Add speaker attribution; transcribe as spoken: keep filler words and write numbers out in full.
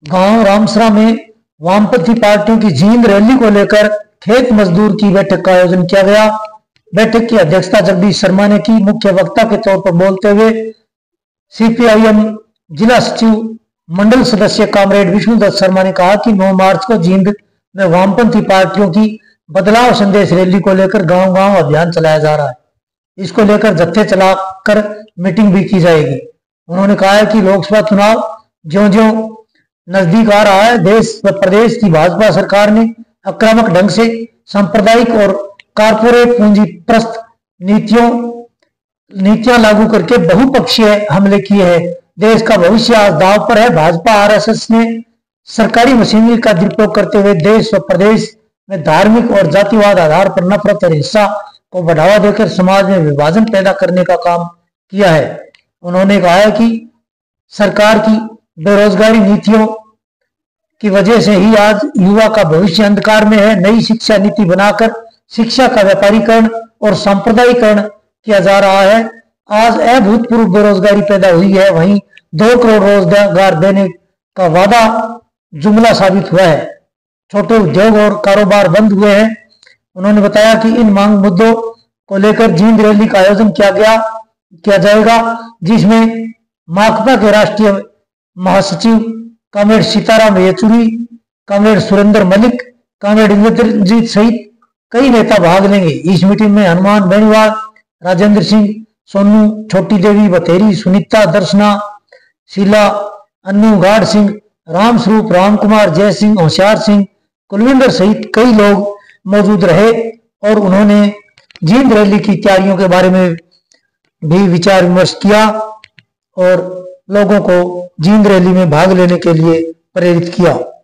Speaker 1: गांव रामसरा में वामपंथी पार्टियों की जींद रैली को लेकर खेत मजदूर की बैठक का आयोजन किया गया। बैठक की अध्यक्षता जगदीश शर्मा ने की। मुख्य वक्ता के तौर पर बोलते हुए सीपीआईएम जिला सचिव मंडल सदस्य कामरेड विष्णुदत्त शर्मा ने कहा कि नौ मार्च को जींद में वामपंथी पार्टियों की बदलाव संदेश रैली को लेकर गांव गांव अभियान चलाया जा रहा है। इसको लेकर जत्थे चलाकर मीटिंग भी की जाएगी। उन्होंने कहा है कि लोकसभा चुनाव ज्यों ज्यों नजदीक आ रहा है, देश व प्रदेश की भाजपा सरकार ने आक्रामक ढंग से सांप्रदायिक और कारपोरेट पूंजी प्रस्त नीतियों नीतियां लागू करके बहुपक्षीय हमले किए हैं। देश का भविष्य आज दांव पर है। भाजपा आरएसएस ने सरकारी मशीनरी का दुरुपयोग करते हुए देश व प्रदेश में धार्मिक और जातिवाद आधार पर नफरत और हिंसा को बढ़ावा देकर समाज में विभाजन पैदा करने का काम किया है। उन्होंने कहा है कि सरकार की बेरोजगारी नीतियों की वजह से ही आज युवा का भविष्य अंधकार में है। नई शिक्षा नीति बनाकर शिक्षा का व्यापारीकरण और सांप्रदायिकरण किया जा रहा है। आज अभूतपूर्व बेरोजगारी पैदा हुई है, वहीं दो करोड़ रोजगार देने का वादा जुमला साबित हुआ है। छोटे उद्योग और कारोबार बंद हुए हैं। उन्होंने बताया कि इन मांग मुद्दों को लेकर जींद रैली का आयोजन किया गया किया जाएगा, जिसमें माकपा के राष्ट्रीय महासचिव comrade Sitaram Yechury, comrade Surendra Malik, comrade Inderjit सहित कई नेता भाग लेंगे। इस मीटिंग में हनुमान बेनीवाल, राजेंद्र सिंह सोनू, छोटी देवी बथेरी, सुनीता दर्शना, शीला, अन्नू गाड़ सिंह, राम स्वरूप, राम कुमार, जय सिंह, होशियार सिंह, कुलविंदर सहित कई लोग मौजूद रहे और उन्होंने जींद रैली की तैयारियों के बारे में भी विचार विमर्श किया और लोगों को जींद रैली में भाग लेने के लिए प्रेरित किया।